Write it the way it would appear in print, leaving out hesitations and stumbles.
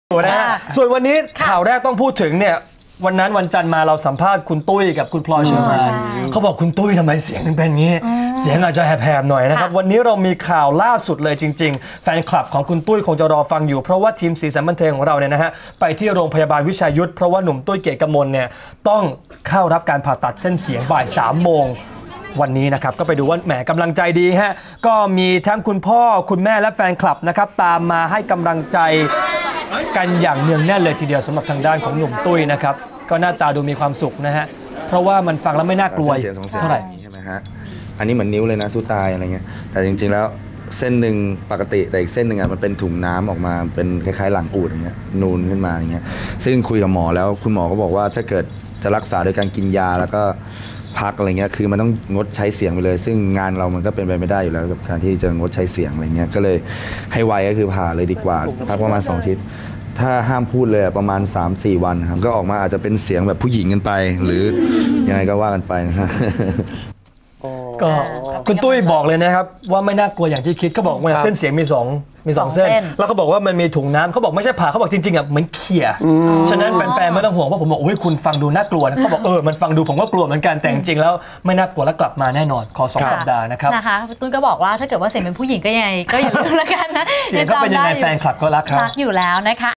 นะฮะส่วนวันนี้ข่าวแรกต้องพูดถึงเนี่ยวันนั้นวันจันทร์มาเราสัมภาษณ์คุณตุ้ยกับคุณพลอยเชอร์มานเขาบอกคุณตุ้ยทำไมเสียงถึงเป็นงี้เสียงอาจจะแหบๆหน่อยนะครับวันนี้เรามีข่าวล่าสุดเลยจริงๆแฟนคลับของคุณตุ้ยคงจะรอฟังอยู่เพราะว่าทีมสีสันบันเทิงของเราเนี่ยนะฮะไปที่โรงพยาบาลวิชัยยุทธเพราะว่าหนุ่มตุ้ยเกียรติกมลเนี่ยต้องเข้ารับการผ่าตัดเส้นเสียงบ่าย3 โมงวันนี้นะครับก็ไปดูว่าแหมกำลังใจดีฮะก็มีทั้งคุณพ่อคุณแม่และแฟนคลับนะครับตามมาให้กำลังใจกันอย่างเนืองแน่นเลยทีเดียวสำหรับทางด้านของหนุ่มตุ้ยนะครับก็หน้าตาดูมีความสุขนะฮะเพราะว่ามันฟังแล้วไม่น่ากลัวเท่าไหร่ใช่ไหมฮะอันนี้เหมือนนิ้วเลยนะสู้ตายอะไรเงี้ยแต่จริงๆแล้วเส้นหนึ่งปกติแต่อีกเส้นหนึ่งอ่ะมันเป็นถุงน้ำออกมาเป็นคล้ายๆหลังอูดอย่างเงี้ยนูนขึ้นมาอย่างเงี้ยซึ่งคุยกับหมอแล้วคุณหมอก็บอกว่าถ้าเกิดจะรักษาโดยการกินยาแล้วก็พักอะไรเงี้ยคือมันต้องงดใช้เสียงไปเลยซึ่งงานเรามันก็เป็นไปไม่ได้อยู่แล้วกับการที่จะงดใช้เสียงอะไรเงี้ยก็เลยให้ไวก็คือผ่าเลยดีกว่าพักประมาณ2 อาทิตย์ถ้าห้ามพูดเลยประมาณ 3-4 วันครับก็ออกมาอาจจะเป็นเสียงแบบผู้หญิงกันไปหรือยังไงก็ว่ากันไปนะฮะก็คุณตุ้ยบอกเลยนะครับว่าไม่น่ากลัวอย่างที่คิดเขาบอกว่าเส้นเสียงมี2 เส้นแล้วเขาบอกว่ามันมีถุงน้ำเขาบอกไม่ใช่ผ่าเขาบอกจริงๆอ่ะเหมือนเขี่ยฉะนั้นแฟนๆไม่ต้องห่วงเพราะผมบอกโอ้ยคุณฟังดูน่ากลัวนะเขาบอกมันฟังดูผมก็กลัวเหมือนกันแต่จริงๆแล้วไม่น่ากลัวแล้วกลับมาแน่นอนขอ2 สัปดาห์นะครับตุ้ยก็บอกว่าถ้าเกิดว่าเสียงเป็นผู้หญิงก็ยังไงก็อย่าลืมแล้วกันนะเสียงก็เป็นยังไงแฟนคลับก็รักครับรักอยู่แล้วนะคะ